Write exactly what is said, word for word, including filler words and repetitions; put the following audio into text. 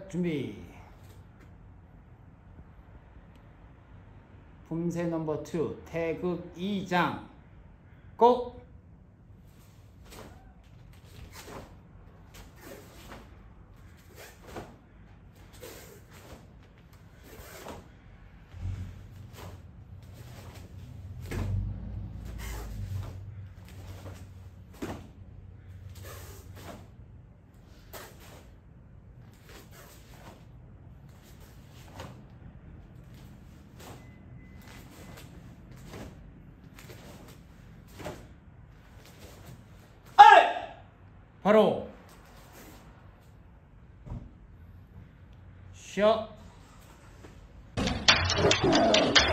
자, 준비. 품새 넘버 투, 태극 이 장. 고! 바로 쉬어.